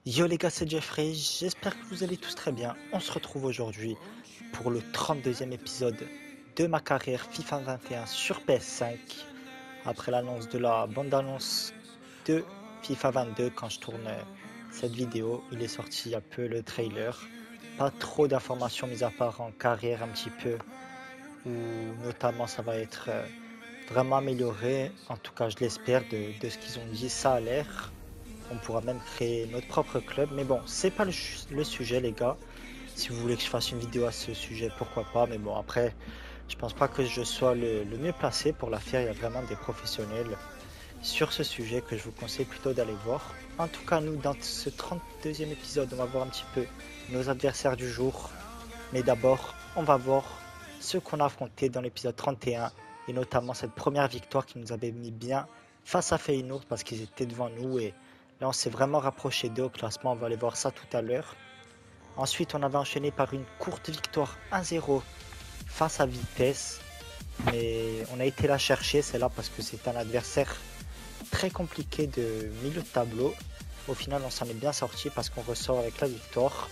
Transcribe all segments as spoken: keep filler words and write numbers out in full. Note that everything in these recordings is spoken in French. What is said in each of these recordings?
Yo les gars, c'est Jeffrey, j'espère que vous allez tous très bien. On se retrouve aujourd'hui pour le trente-deuxième épisode de ma carrière FIFA vingt et un sur P S cinq. Après l'annonce de la bande-annonce de FIFA vingt-deux, quand je tourne cette vidéo, il est sorti un peu le trailer. Pas trop d'informations mis à part en carrière un petit peu, où notamment ça va être euh, vraiment amélioré. En tout cas, je l'espère, de, de ce qu'ils ont dit, ça a l'air. On pourra même créer notre propre club. Mais bon, c'est pas le, le sujet, les gars. Si vous voulez que je fasse une vidéo à ce sujet, pourquoi pas. Mais bon, après, je pense pas que je sois le, le mieux placé pour la faire. Il y a vraiment des professionnels sur ce sujet que je vous conseille plutôt d'aller voir. En tout cas, nous, dans ce trente-deuxième épisode, on va voir un petit peu nos adversaires du jour. Mais d'abord, on va voir ce qu'on a affronté dans l'épisode trente et un. Et notamment cette première victoire qui nous avait mis bien face à Feyenoord parce qu'ils étaient devant nous. Et là, on s'est vraiment rapproché d'eux au classement. On va aller voir ça tout à l'heure. Ensuite, on avait enchaîné par une courte victoire un zéro face à Vitesse. Mais on a été la chercher, c'est là parce que c'est un adversaire très compliqué de milieu de tableau. Au final, on s'en est bien sorti parce qu'on ressort avec la victoire.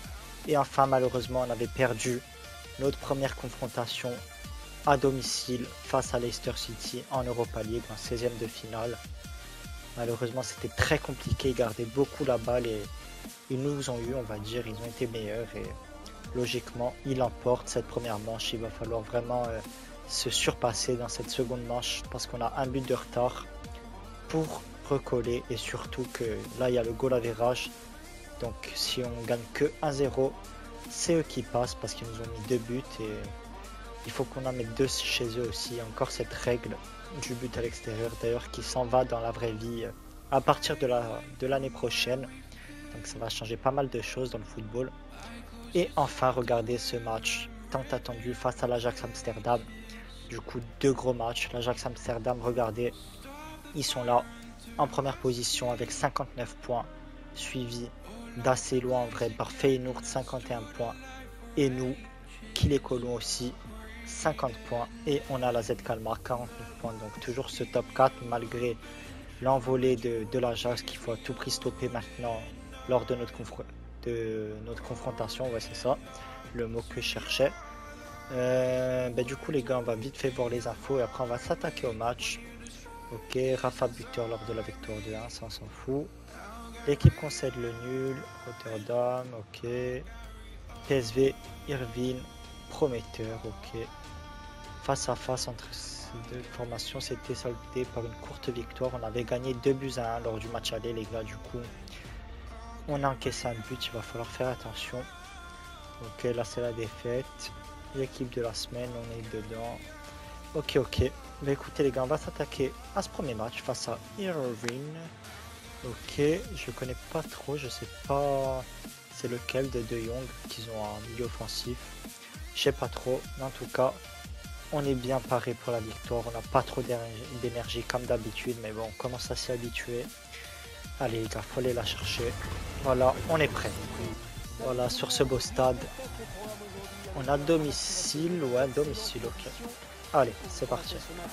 Et enfin, malheureusement, on avait perdu notre première confrontation à domicile face à Leicester City en Europa League en seizième de finale. Malheureusement, c'était très compliqué, ils gardaient beaucoup la balle et ils nous ont eu, on va dire, ils ont été meilleurs et logiquement, ils emportent cette première manche. Il va falloir vraiment euh, se surpasser dans cette seconde manche parce qu'on a un but de retard pour recoller et surtout que là, il y a le goal average. Donc si on gagne que un zéro, c'est eux qui passent parce qu'ils nous ont mis deux buts et il faut qu'on en mette deux chez eux aussi. Il y a encore cette règle du but à l'extérieur d'ailleurs qui s'en va dans la vraie vie à partir de la, de l'année prochaine. Donc ça va changer pas mal de choses dans le football. Et enfin, regardez ce match tant attendu face à l'Ajax Amsterdam. Du coup, deux gros matchs. L'Ajax Amsterdam, regardez, ils sont là en première position avec cinquante-neuf points, suivi d'assez loin en vrai par Feyenoord cinquante et un points. Et nous, qui les collons aussi, cinquante points. Et on a la Z Kalmar, quarante-neuf points. Donc toujours ce top quatre malgré l'envolée de, de l'Ajax qu'il faut à tout prix stopper maintenant lors de notre, confr de notre confrontation. Ouais, c'est ça, le mot que je cherchais. Euh, bah, du coup, les gars, on va vite fait voir les infos et après on va s'attaquer au match. Ok, Rafa buteur lors de la victoire de un, ça on s'en fout. L'équipe concède le nul, Rotterdam, ok. P S V, Irvine, prometteur, ok. Face à face entre ces deux formations, c'était soldé par une courte victoire. On avait gagné deux buts à un lors du match aller, les gars. Du coup, on a encaissé un but, il va falloir faire attention. Ok, là c'est la défaite. L'équipe de la semaine, on est dedans. Ok, ok. Mais écoutez les gars, on va s'attaquer à ce premier match face à Irvine. Ok, je connais pas trop, je sais pas c'est lequel de De Jong qu'ils ont un milieu offensif. Je sais pas trop, mais en tout cas, on est bien paré pour la victoire. On n'a pas trop d'énergie comme d'habitude, mais bon, on commence à s'y habituer. Allez les gars, faut aller la chercher. Voilà, on est prêt. Voilà, sur ce beau stade. On a domicile, ouais, domicile, ok. Allez, c'est parti.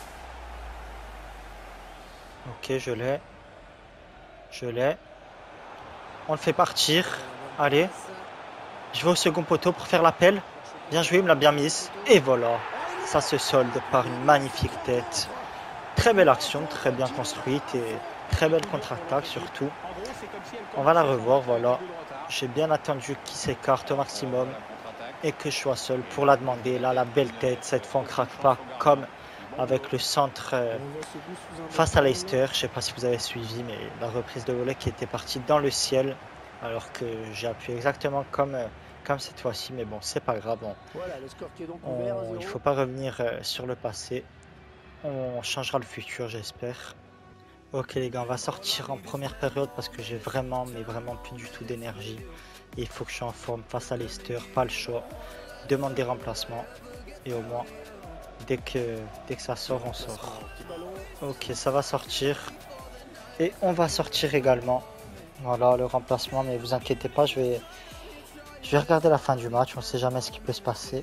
Ok, je l'ai. Je l'ai. On le fait partir. Allez. Je vais au second poteau pour faire l'appel. Bien joué, il me l'a bien mise. Et voilà. Ça se solde par une magnifique tête. Très belle action, très bien construite et très belle contre-attaque surtout. On va la revoir, voilà. J'ai bien attendu qu'il s'écarte au maximum et que je sois seul pour la demander. Là, la belle tête, cette fois on craque pas comme avec le centre euh, face à Leicester. Je sais pas si vous avez suivi, mais la reprise de volée qui était partie dans le ciel alors que j'ai appuyé exactement comme, euh, comme cette fois-ci. Mais bon, c'est pas grave. On, on, il faut pas revenir euh, sur le passé. On changera le futur, j'espère. Ok les gars, on va sortir en première période parce que j'ai vraiment, mais vraiment plus du tout d'énergie. Il faut que je sois en forme face à Leicester, pas le choix. Demande des remplacements et au moins, dès que, dès que ça sort, on sort. Ok, ça va sortir. Et on va sortir également. Voilà le remplacement, mais vous inquiétez pas, je vais, je vais regarder la fin du match. On sait jamais ce qui peut se passer.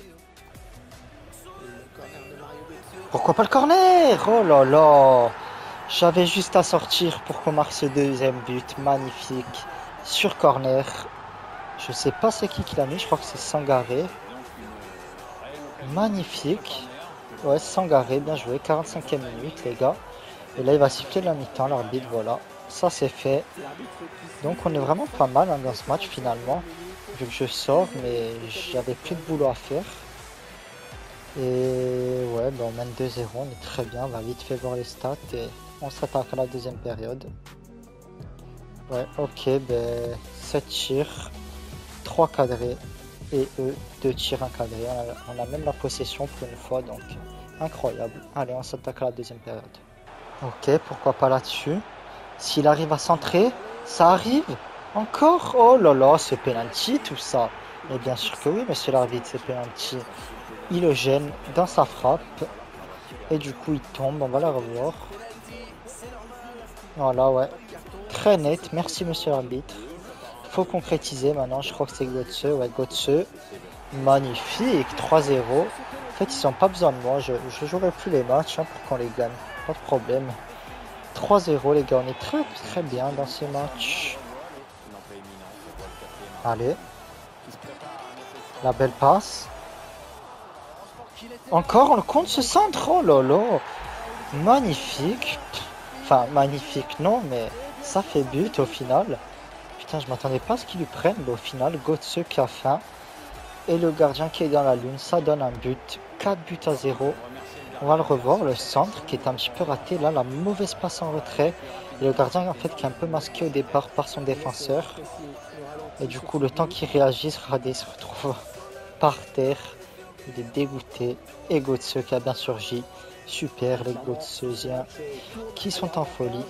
Pourquoi pas le corner? Oh là là! J'avais juste à sortir pour qu'on marque ce deuxième but. Magnifique. sur corner. Je sais pas c'est qui qui l'a mis, je crois que c'est Sangaré. Magnifique. Ouais, Sangaré, bien joué. quarante-cinquième minute, les gars. Et là, il va siffler la mi-temps, l'arbitre, voilà. Ça, c'est fait. Donc, on est vraiment pas mal hein, dans ce match, finalement. Vu que je sors, mais j'avais plus de boulot à faire. Et ouais, ben, on mène deux zéro, on est très bien. On va vite fait voir les stats et on s'attaque à la deuxième période. Ouais, ok, ben, sept tirs, trois cadrés et eux, deux tirs encadrés. On a, on a même la possession pour une fois, donc incroyable. Allez, on s'attaque à la deuxième période. Ok, pourquoi pas là-dessus. S'il arrive à centrer, ça arrive. Encore? Oh là là, c'est penalty tout ça. Et bien sûr que oui, monsieur l'arbitre, c'est penalty. Il le gêne dans sa frappe. Et du coup, il tombe. On va la revoir. Voilà, ouais. Très net. Merci, monsieur l'arbitre. Faut concrétiser maintenant. Je crois que c'est Götze. Ouais, Götze. Magnifique. trois zéro. En fait, ils n'ont pas besoin de moi. Je ne jouerai plus les matchs hein, pour qu'on les gagne. Pas de problème. trois zéro, les gars. On est très, très bien dans ces matchs. Allez. La belle passe. Encore, on le compte ce centre. Oh là là. Magnifique. Enfin, magnifique, non, mais ça fait but au final. Putain, je m'attendais pas à ce qu'ils lui prennent. Mais au final, Götze qui a faim. Et le gardien qui est dans la lune. Ça donne un but. quatre buts à zéro. On va le revoir. Le centre qui est un petit peu raté. Là, la mauvaise passe en retrait. Et le gardien, en fait, qui est un peu masqué au départ par son défenseur. Et du coup, le temps qu'il réagisse, Radé se retrouve par terre. Il est dégoûté. Et Götze qui a bien surgi. Super, les Götzesiens qui sont en folie.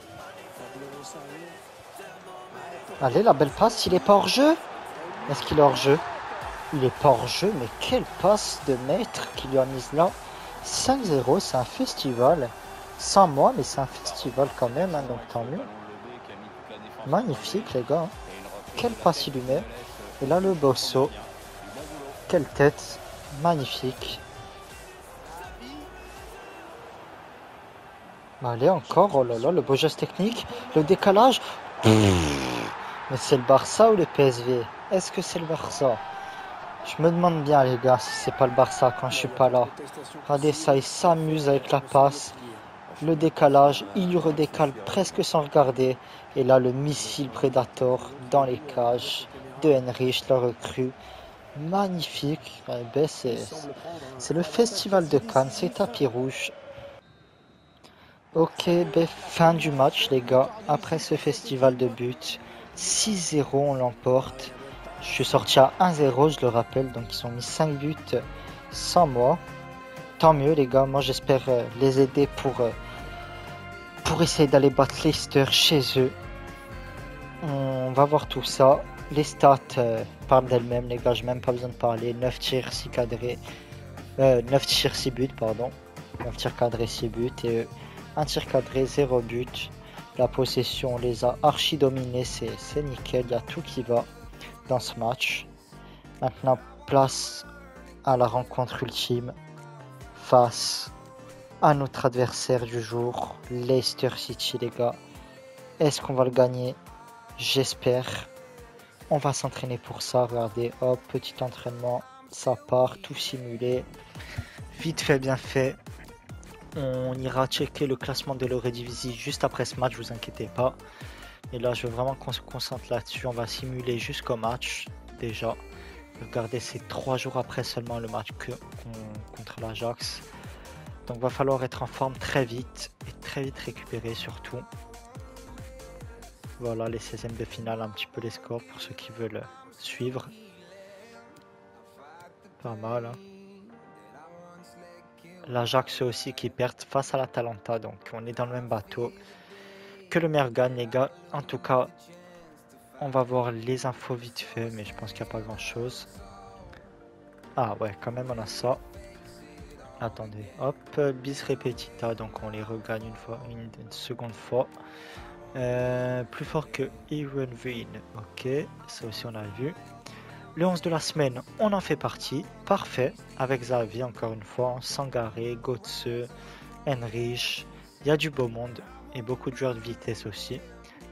Allez, la belle passe. Il est pas hors jeu? Est-ce qu'il est hors jeu? Il est pas hors jeu, mais quelle passe de maître qu'il lui a mise là. cinq zéro, c'est un festival. Sans moi, mais c'est un festival quand même, hein, donc tant mieux. Magnifique, les gars. Quelle passe il lui met. Et là, le bosso. Quelle tête. Magnifique. Allez, encore. Oh là là, le beau geste technique. Le décalage. Mais c'est le Barça ou le P S V? Est-ce que c'est le Barça? Je me demande bien, les gars, si c'est pas le Barça quand je suis pas là. Regardez ça, il s'amuse avec la passe. Le décalage, il lui redécale presque sans regarder. Et là, le missile Predator dans les cages de Henrich, le recrue. Magnifique. Eh ben, c'est le festival de Cannes, c'est tapis rouge. Ok, ben, fin du match, les gars. Après ce festival de buts, six zéro, on l'emporte. Je suis sorti à un zéro, je le rappelle. Donc, ils ont mis cinq buts sans moi. Tant mieux, les gars. Moi, j'espère euh, les aider pour, euh, pour essayer d'aller battre Leicester chez eux. On va voir tout ça. Les stats euh, parlent d'elles-mêmes, les gars. J'ai même pas besoin de parler. neuf tirs, six cadrés. Euh, neuf tirs, six buts, pardon. neuf tirs cadrés, six buts. Et euh, un tir cadré, zéro but. La possession, on les a archi dominés. C'est nickel. Il y a tout qui va dans ce match. Maintenant, place à la rencontre ultime face à notre adversaire du jour, Leicester City, les gars. Est-ce qu'on va le gagner? J'espère. On va s'entraîner pour ça. Regardez, hop, petit entraînement. Ça part, tout simulé. Vite fait, bien fait. On ira checker le classement de l'Eredivisie juste après ce match, vous inquiétez pas. Et là, je veux vraiment qu'on se concentre là-dessus. On va simuler jusqu'au match, déjà. Regardez, c'est trois jours après seulement le match que, qu'on, contre l'Ajax. Donc, va falloir être en forme très vite et très vite récupérer surtout. Voilà, les seizièmes de finale, un petit peu les scores pour ceux qui veulent suivre. Pas mal, hein. L'Ajax aussi qui perd face à l'Atalanta, donc on est dans le même bateau. Que le meilleur gagne, les gars. En tout cas, on va voir les infos vite fait, mais je pense qu'il n'y a pas grand chose. Ah ouais, quand même on a ça. Attendez, hop, bis repetita, donc on les regagne une fois, une, une seconde fois. Euh, plus fort que Heerenveen, ok, ça aussi on a vu. Le onze de la semaine, on en fait partie, parfait, avec Xavi encore une fois, Sangaré, Götze, Henrich, il y a du beau monde et beaucoup de joueurs de vitesse aussi.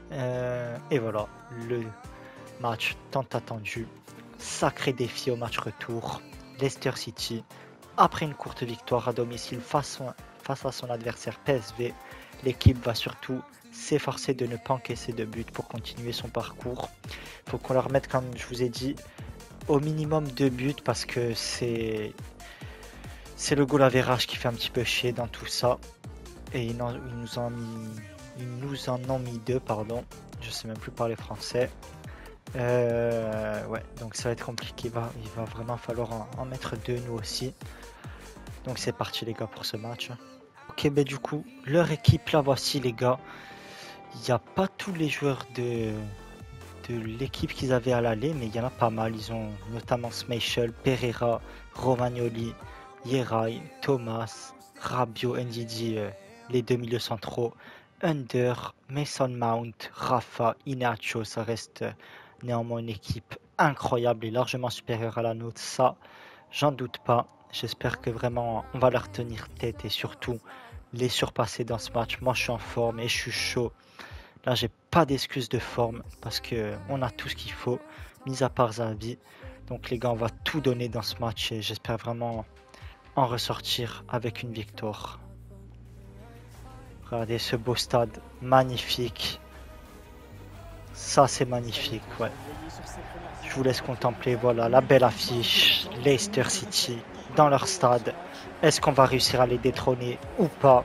Euh, et voilà, le match tant attendu. Sacré défi au match retour. Leicester City, après une courte victoire à domicile face, face à son adversaire P S V, l'équipe va surtout s'efforcer de ne pas encaisser de but pour continuer son parcours. Il faut qu'on leur mette, comme je vous ai dit, au minimum deux buts parce que c'est c'est le goal average qui fait un petit peu chier dans tout ça. Et ils, en, ils, nous, en mis, ils nous en ont mis deux, pardon. Je sais même plus parler français. Euh, ouais, donc ça va être compliqué. Il va, il va vraiment falloir en, en mettre deux, nous aussi. Donc c'est parti, les gars, pour ce match. Ok, ben du coup, leur équipe, la voici, les gars. Il n'y a pas tous les joueurs de, de l'équipe qu'ils avaient à l'aller, mais il y en a pas mal. Ils ont notamment Schmeichel, Pereira, Romagnoli, Yeray, Thomas, Rabiot, Ndidi, euh, les deux milieux centraux, Under, Mason Mount, Rafa, Inacho. Ça reste euh, néanmoins une équipe incroyable et largement supérieure à la nôtre. Ça, j'en doute pas. J'espère que vraiment on va leur tenir tête et surtout les surpasser dans ce match. Moi, je suis en forme et je suis chaud. Là, j'ai pas d'excuse de forme parce que on a tout ce qu'il faut, mis à part Xavi. Donc, les gars, on va tout donner dans ce match et j'espère vraiment en ressortir avec une victoire. Regardez ce beau stade, magnifique. Ça, c'est magnifique, ouais. Je vous laisse contempler, voilà, la belle affiche. Leicester City dans leur stade. Est-ce qu'on va réussir à les détrôner ou pas?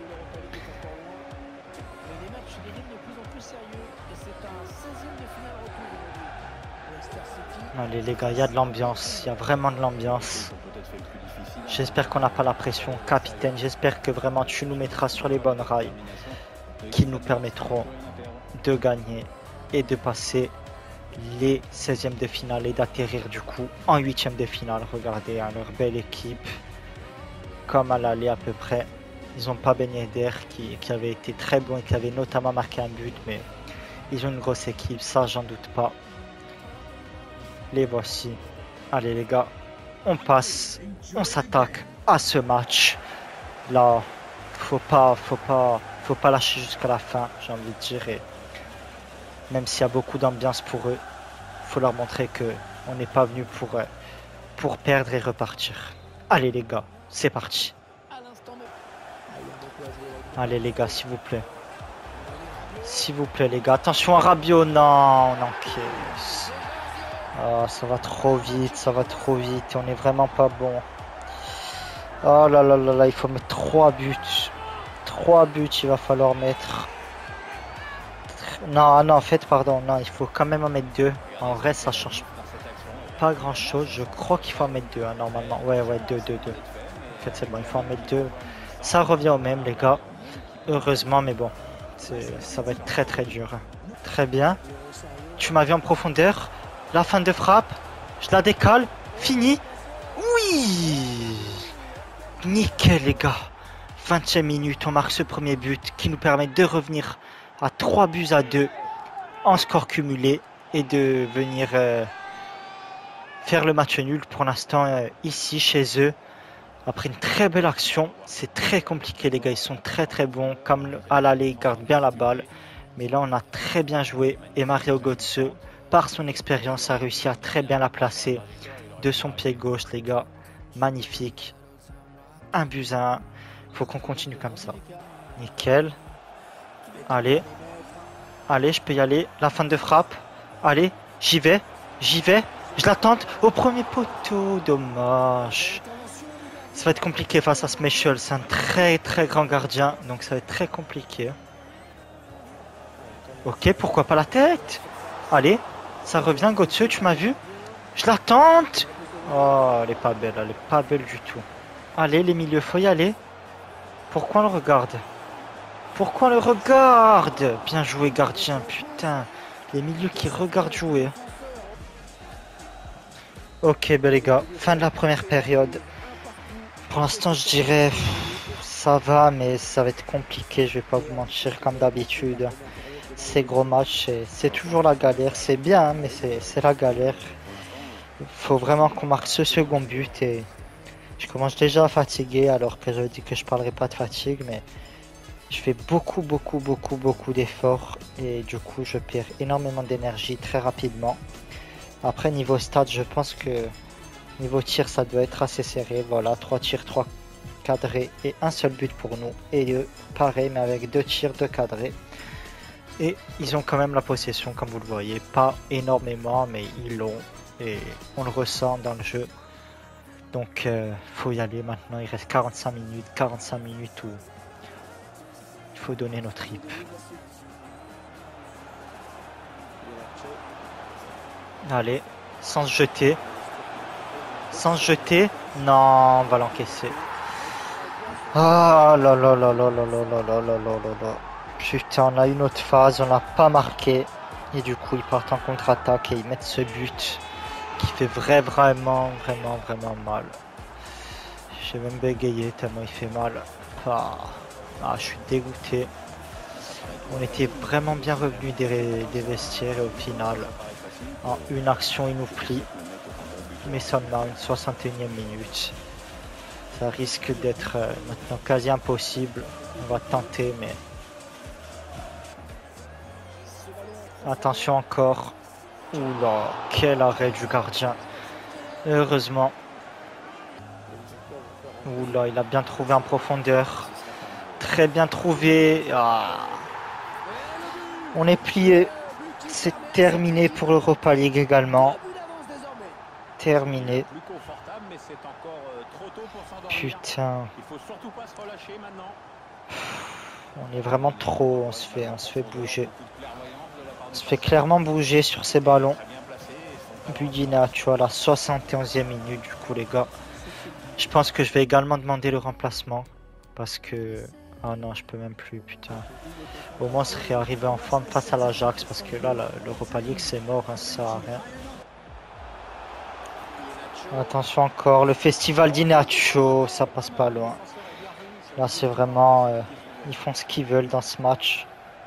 Allez les gars, il y a de l'ambiance, il y a vraiment de l'ambiance. J'espère qu'on n'a pas la pression, capitaine. J'espère que vraiment tu nous mettras sur les bonnes rails qui nous permettront de gagner et de passer les seizièmes de finale et d'atterrir du coup en huitième de finale. Regardez hein, leur belle équipe, comme à l'aller à peu près. Ils n'ont pas Ben Yedder qui, qui avait été très bon et qui avait notamment marqué un but, mais ils ont une grosse équipe, ça j'en doute pas. Les voici. Allez les gars, on passe, on s'attaque à ce match. Là, faut pas, faut pas, faut pas lâcher jusqu'à la fin, j'ai envie de dire. Et même s'il y a beaucoup d'ambiance pour eux, faut leur montrer que on n'est pas venu pour, pour perdre et repartir. Allez les gars, c'est parti. Allez les gars, s'il vous plaît. S'il vous plaît les gars, attention à Rabiot, non, on encaisse. Oh, ça va trop vite, ça va trop vite, on est vraiment pas bon. Oh là là là là, il faut mettre trois buts. trois buts, il va falloir mettre. Non, non, en fait, pardon, non, il faut quand même en mettre deux. En vrai, ça change pas grand chose. Je crois qu'il faut en mettre deux, hein, normalement. Ouais, ouais, deux, deux, deux. En fait, c'est bon, il faut en mettre deux. Ça revient au même, les gars. Heureusement, mais bon, ça va être très très dur. Très bien. Tu m'as vu en profondeur. La fin de frappe. Je la décale. Fini. Oui. Nickel, les gars. vingtième minute, on marque ce premier but qui nous permet de revenir à trois buts à deux en score cumulé et de venir euh, faire le match nul pour l'instant euh, ici chez eux. Après une très belle action, c'est très compliqué les gars, ils sont très très bons. Comme à l'aller, ils gardent bien la balle. Mais là on a très bien joué et Mario Götze, par son expérience, a réussi à très bien la placer de son pied gauche les gars. Magnifique. Un but à un. Faut qu'on continue comme ça. Nickel. Allez. Allez, je peux y aller. La fin de frappe. Allez, j'y vais. J'y vais. Je la tente au premier poteau. Dommage. Ça va être compliqué face à Schmeichel. C'est un très très grand gardien. Donc ça va être très compliqué. Ok, pourquoi pas la tête? Allez, ça revient. Götze, tu m'as vu? Je la tente. Oh, elle est pas belle. Elle est pas belle du tout. Allez, les milieux, faut y aller. Pourquoi on le regarde? Pourquoi on le regarde? Bien joué, gardien, putain. Les milieux qui regardent jouer. Ok, ben les gars, fin de la première période. Pour l'instant, je dirais ça va, mais ça va être compliqué. Je vais pas vous mentir, comme d'habitude. Ces gros matchs, c'est toujours la galère. C'est bien, hein, mais c'est la galère. Il faut vraiment qu'on marque ce second but et je commence déjà à fatiguer alors que je dis que je parlerai pas de fatigue, mais Je fais beaucoup, beaucoup, beaucoup, beaucoup d'efforts et du coup je perds énormément d'énergie très rapidement. Après niveau stats, je pense que niveau tir ça doit être assez serré. Voilà, trois tirs, trois cadrés et un seul but pour nous. Et eux, pareil mais avec deux tirs, deux cadrés. Et ils ont quand même la possession comme vous le voyez. Pas énormément mais ils l'ont. Et on le ressent dans le jeu. Donc euh, faut y aller maintenant. Il reste quarante-cinq minutes. quarante-cinq minutes où il faut donner nos tripes. Allez, sans se jeter. Sans se jeter. Non, on va l'encaisser. Ah là là là là là là là là là là là là. Putain, on a une autre phase, on l'a pas marqué. Et du coup, ils partent en contre-attaque et ils mettent ce but qui fait vrai, vraiment, vraiment, vraiment mal. J'ai même bégayé tellement il fait mal. Ah, ah, je suis dégoûté. On était vraiment bien revenus des, des vestiaires et au final, en une action, il nous plie. Mason Mount, soixante et unième minute. Ça risque d'être euh, maintenant quasi impossible. On va tenter, mais... Attention encore. Oula, quel arrêt du gardien. Heureusement. Oula, il a bien trouvé en profondeur. Très bien trouvé. Ah. On est plié. C'est terminé pour l'Europa League également. Terminé. Putain. On est vraiment trop. On se fait, on se fait bouger. On se fait clairement bouger sur ces ballons. Budina, tu vois, la soixante et onzième minute du coup les gars. Je pense que je vais également demander le remplacement. Parce que... Ah non, je peux même plus, putain. Au moins, on serait arrivé en forme face à l'Ajax. Parce que là, l'Europa League, c'est mort, hein, ça sert à rien. Attention encore, le festival d'Inacho, ça passe pas loin. Là, c'est vraiment... Euh, ils font ce qu'ils veulent dans ce match.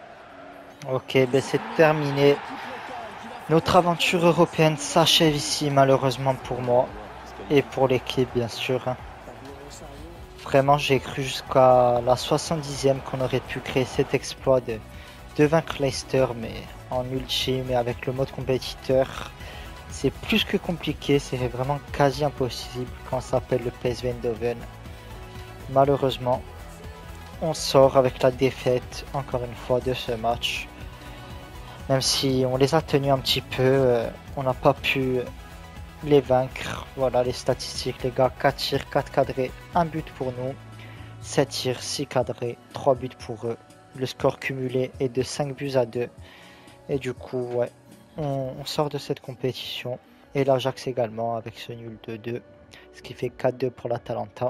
Ok, ben c'est terminé. Notre aventure européenne s'achève ici, malheureusement pour moi. Et pour l'équipe, bien sûr. Vraiment, j'ai cru jusqu'à la soixante-dixième qu'on aurait pu créer cet exploit de, de vaincre Leicester, mais en ultime et avec le mode compétiteur, c'est plus que compliqué, c'est vraiment quasi impossible quand ça s'appelle le P S V Eindhoven. Malheureusement, on sort avec la défaite, encore une fois, de ce match. Même si on les a tenus un petit peu, euh, on n'a pas pu les vaincre. Voilà les statistiques les gars, quatre tirs, quatre cadrés, un but pour nous, sept tirs, six cadrés, trois buts pour eux. Le score cumulé est de cinq buts à deux. Et du coup, ouais, on, on sort de cette compétition. Et l'Ajax également avec ce nul deux deux. Ce qui fait quatre deux pour l'Atalanta.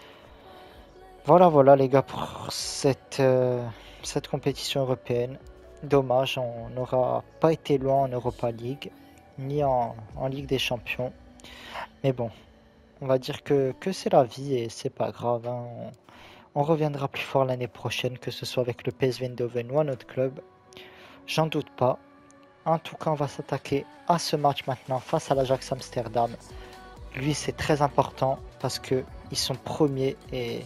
Voilà, voilà les gars pour cette, euh, cette compétition européenne. Dommage, on n'aura pas été loin en Europa League, ni en, en Ligue des Champions. Mais bon, on va dire que, que c'est la vie et c'est pas grave. Hein. On, on reviendra plus fort l'année prochaine, que ce soit avec le P S V Eindhoven ou un autre club. J'en doute pas. En tout cas, on va s'attaquer à ce match maintenant face à l'Ajax Amsterdam. Lui, c'est très important parce que ils sont premiers et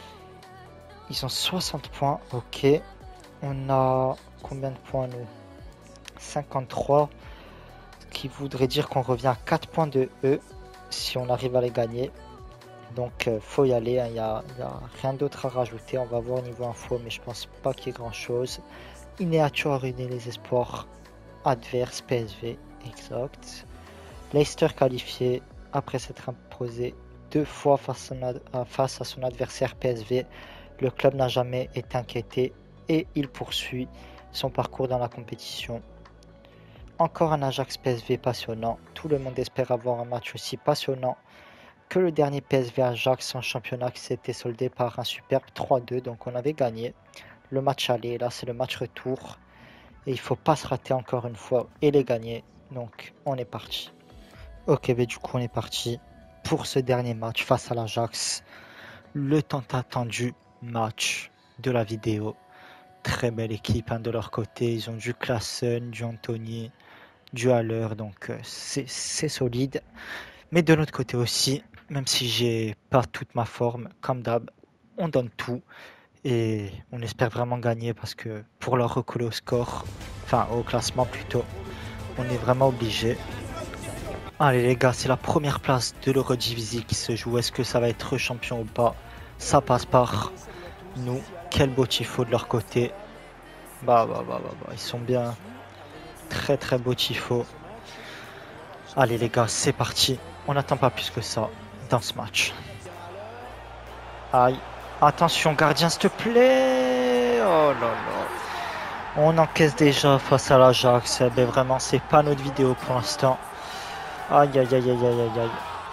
ils ont soixante points. Ok. On a combien de points nous? cinquante-trois. Ce qui voudrait dire qu'on revient à quatre points de eux si on arrive à les gagner. Donc euh, faut y aller, il hein, n'y a, y a rien d'autre à rajouter. On va voir au niveau info, mais je pense pas qu'il y ait grand chose. Ineacho a ruiné les espoirs adverses P S V, exact. Leicester qualifié après s'être imposé deux fois face, son face à son adversaire P S V. Le club n'a jamais été inquiété et il poursuit son parcours dans la compétition. Encore un Ajax P S V passionnant. Tout le monde espère avoir un match aussi passionnant que le dernier P S V Ajax en championnat qui s'était soldé par un superbe trois deux. Donc on avait gagné le match aller. Là c'est le match retour. Et il faut pas se rater encore une fois et les gagner. Donc on est parti. Ok, ben du coup on est parti pour ce dernier match face à l'Ajax. Le tant attendu match de la vidéo. Très belle équipe hein, de leur côté. Ils ont du Klaassen, du Anthony, du Haller. Donc euh, c'est solide. Mais de notre côté aussi, même si j'ai pas toute ma forme, comme d'hab, on donne tout. et on espère vraiment gagner parce que pour leur recoller au score, enfin au classement plutôt, on est vraiment obligé. Allez les gars, c'est la première place de l'Eurodivisie qui se joue. Est-ce que ça va être champion ou pas? Ça passe par nous. Quel beau tifo de leur côté. Bah bah bah bah bah, ils sont bien. Très très beau tifo. Allez les gars, c'est parti. On n'attend pas plus que ça dans ce match. Aïe. Attention gardien s'il te plaît. Oh là là. On encaisse déjà face à l'Ajax. Eh ben vraiment, c'est pas notre vidéo pour l'instant. Aïe aïe aïe aïe aïe aïe aïe.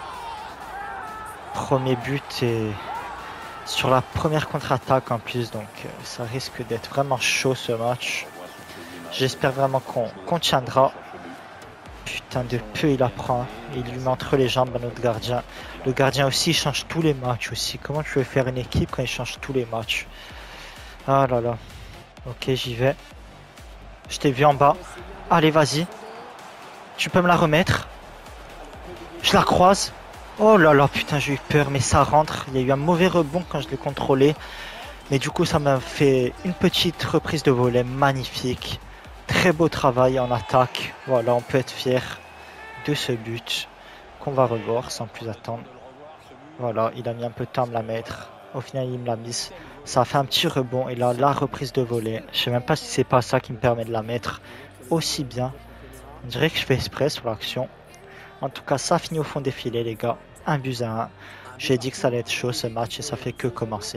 Premier but et sur la première contre-attaque en plus, donc euh, ça risque d'être vraiment chaud ce match. J'espère vraiment qu'on qu'on tiendra. Putain de peu il apprend. Il lui met entre les jambes à notre gardien. Le gardien aussi il change tous les matchs aussi. Comment tu veux faire une équipe quand il change tous les matchs? Ah là là. Ok, j'y vais. Je t'ai vu en bas. Allez, vas-y. Tu peux me la remettre? Je la croise. Oh là là, putain, j'ai eu peur, mais ça rentre. Il y a eu un mauvais rebond quand je l'ai contrôlé. Mais du coup, ça m'a fait une petite reprise de volet magnifique. Très beau travail en attaque. Voilà, on peut être fier de ce but qu'on va revoir sans plus attendre. Voilà, il a mis un peu de temps à me la mettre. Au final, il me l'a mise. Ça a fait un petit rebond et là, la reprise de volet. Je sais même pas si c'est pas ça qui me permet de la mettre aussi bien. On dirait que je fais exprès sur l'action. En tout cas, ça finit au fond des filets, les gars. Un but à un. J'ai dit que ça allait être chaud ce match et ça fait que commencer.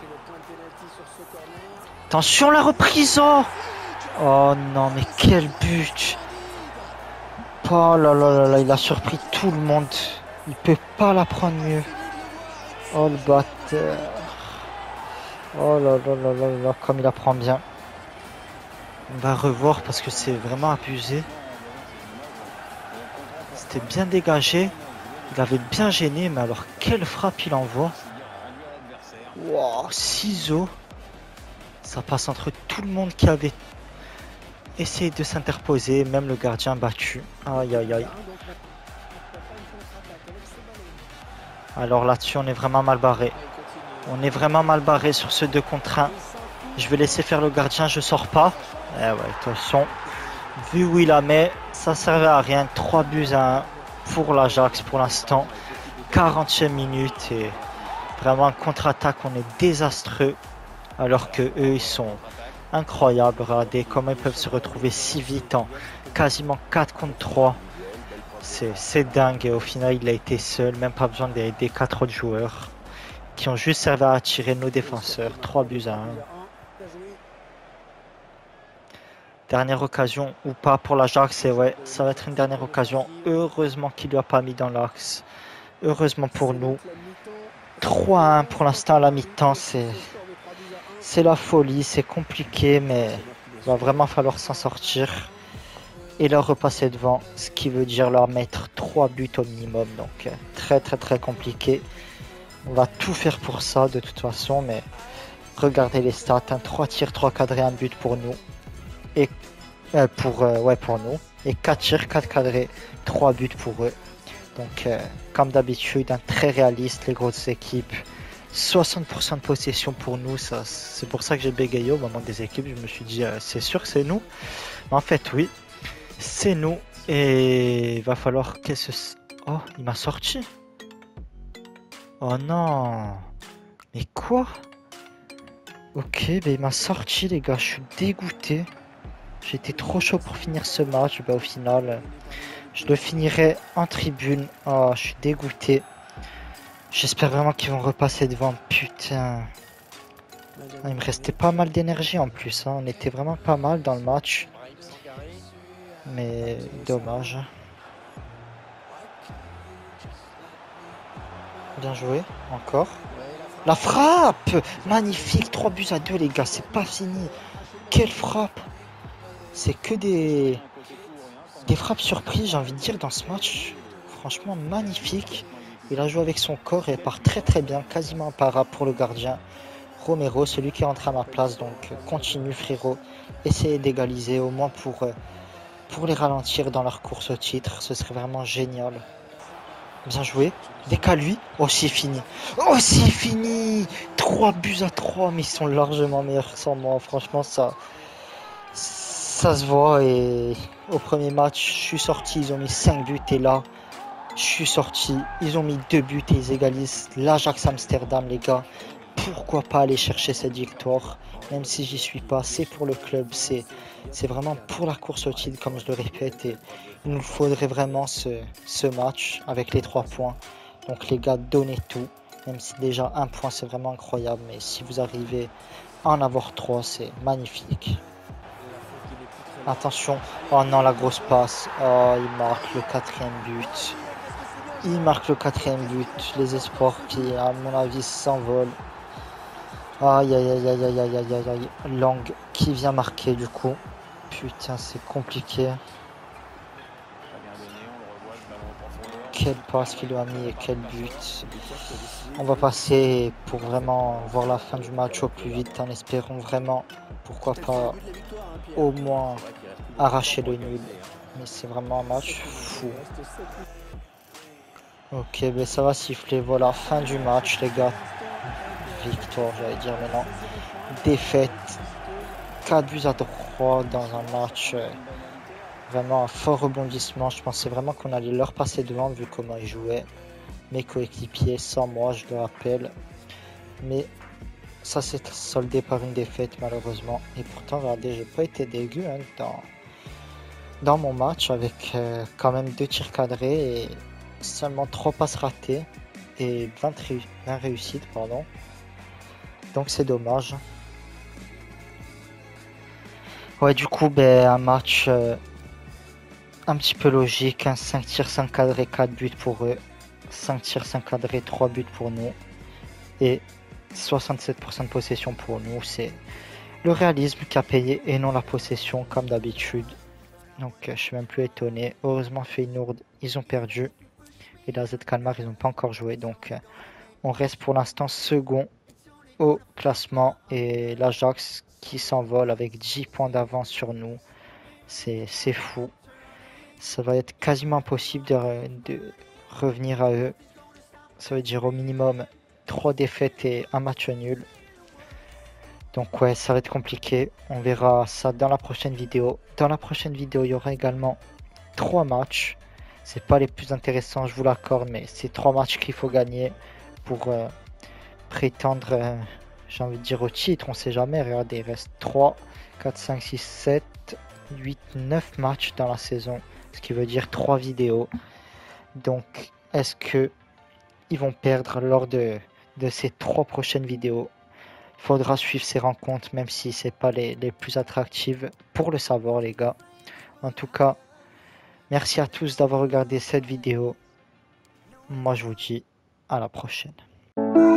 Attention, la reprise! Oh, oh non, mais quel but! Oh là là là là, il a surpris tout le monde. Il peut pas la prendre mieux. Oh le batteur. Oh là là là là là, comme il la prend bien. On va revoir parce que c'est vraiment abusé. C'était bien dégagé. Il avait bien gêné, mais alors quelle frappe il envoie. Wow, ciseaux. Ça passe entre tout le monde qui avait essayé de s'interposer, même le gardien battu. Aïe aïe aïe. Alors là-dessus, on est vraiment mal barré. On est vraiment mal barré sur ce deux contre un. Je vais laisser faire le gardien, je sors pas. Eh ouais, de toute façon, vu où il la met, ça servait à rien. trois buts à un pour l'Ajax pour l'instant. quarantième minute et vraiment en contre-attaque, on est désastreux. Alors que eux, ils sont incroyables. Regardez comment ils peuvent se retrouver si vite en quasiment quatre contre trois. C'est dingue et au final, il a été seul. Même pas besoin des, des quatre autres joueurs qui ont juste servi à attirer nos défenseurs. trois buts à un. Dernière occasion ou pas pour l'Ajax, et ouais, ça va être une dernière occasion. Heureusement qu'il lui a pas mis dans l'axe. Heureusement pour nous. trois à un pour l'instant à la mi-temps, c'est c'est la folie, c'est compliqué, mais il va vraiment falloir s'en sortir et leur repasser devant, ce qui veut dire leur mettre trois buts au minimum. Donc très très très compliqué. On va tout faire pour ça de toute façon, mais regardez les stats, hein, trois tirs, trois cadrés, un but pour nous. Et euh, pour, euh, ouais, pour nous. Et quatre tirs, quatre cadrés, trois buts pour eux. Donc euh, comme d'habitude, hein, très réaliste les grosses équipes. soixante pour cent de possession pour nous, ça, c'est pour ça que j'ai bégayé au moment des équipes. Je me suis dit, euh, c'est sûr que c'est nous. Mais en fait, oui, c'est nous. Et il va falloir que ce... Oh, il m'a sorti. Oh non. Mais quoi? Ok, ben il m'a sorti, les gars. Je suis dégoûté. J'étais trop chaud pour finir ce match. Ben, au final, je le finirai en tribune. Oh, je suis dégoûté. J'espère vraiment qu'ils vont repasser devant. Putain. Il me restait pas mal d'énergie en plus. Hein. On était vraiment pas mal dans le match. Mais dommage. Bien joué. Encore. La frappe! Magnifique. trois buts à deux, les gars. C'est pas fini. Quelle frappe! C'est que des... Des frappes surprises, j'ai envie de dire, dans ce match. Franchement, magnifique. Il a joué avec son corps et part très très bien, quasiment imparable pour le gardien. Romero, celui qui est rentré à ma place, donc continue frérot. Essayez d'égaliser au moins pour, pour les ralentir dans leur course au titre, ce serait vraiment génial. Bien joué. D K lui. Oh, c'est fini. Oh, c'est fini. trois buts à trois, mais ils sont largement meilleurs sans moi. Franchement, ça, ça se voit. Et au premier match, je suis sorti. Ils ont mis cinq buts. Et là, je suis sorti. Ils ont mis deux buts et ils égalisent l'Ajax Amsterdam, les gars. Pourquoi pas aller chercher cette victoire? Même si j'y suis pas, c'est pour le club. C'est, c'est vraiment pour la course au titre, comme je le répète. Et il nous faudrait vraiment ce, ce match avec les trois points. Donc les gars, donnez tout. Même si déjà un point, c'est vraiment incroyable. Mais si vous arrivez à en avoir trois, c'est magnifique. Attention. Oh non, la grosse passe. Oh, il marque le quatrième but. Il marque le quatrième but. Les espoirs qui, à mon avis, s'envolent. Aïe aïe aïe aïe aïe aïe aïe aïe aïe. Lang qui vient marquer du coup. Putain, c'est compliqué. Quelle passe qu'il a mis et quel but. On va passer pour vraiment voir la fin du match au plus vite en espérant vraiment, pourquoi pas, au moins arracher le nul. Mais c'est vraiment un match fou. Ok, ben ça va siffler. Voilà, fin du match les gars. Victoire, j'allais dire, mais non. Défaite. quatre buts à trois dans un match. Euh, vraiment un fort rebondissement. Je pensais vraiment qu'on allait leur passer devant vu comment ils jouaient. Mes coéquipiers, sans moi, je le rappelle. Mais ça s'est soldé par une défaite malheureusement. Et pourtant, regardez, j'ai pas été dégueu hein, dans, dans mon match avec euh, quand même deux tirs cadrés et seulement trois passes ratées et vingt, réu vingt réussites. Pardon. Donc c'est dommage. Ouais, du coup, ben, un match euh, un petit peu logique. Hein, cinq tirs, cinq cadrés, quatre buts pour eux. cinq tirs, cinq cadrés, trois buts pour nous. Et soixante-sept pour cent de possession pour nous. C'est le réalisme qui a payé et non la possession comme d'habitude. Donc euh, je suis même plus étonné. Heureusement Feyenoord, ils ont perdu. Et la Z Kalmar, ils n'ont pas encore joué. Donc euh, on reste pour l'instant second au classement. Et l'Ajax qui s'envole avec dix points d'avance sur nous. C'est fou. Ça va être quasiment impossible de, de revenir à eux. Ça veut dire au minimum trois défaites et un match nul. Donc ouais, ça va être compliqué. On verra ça dans la prochaine vidéo. Dans la prochaine vidéo, il y aura également trois matchs. C'est pas les plus intéressants, je vous l'accorde, mais c'est trois matchs qu'il faut gagner pour euh, prétendre, euh, j'ai envie de dire, au titre. On sait jamais. Regardez, il reste trois, quatre, cinq, six, sept, huit, neuf matchs dans la saison. Ce qui veut dire trois vidéos. Donc, est-ce que ils vont perdre lors de, de ces trois prochaines vidéos? Il faudra suivre ces rencontres, même si c'est pas les, les plus attractives, pour le savoir, les gars. En tout cas, merci à tous d'avoir regardé cette vidéo. Moi, je vous dis à la prochaine.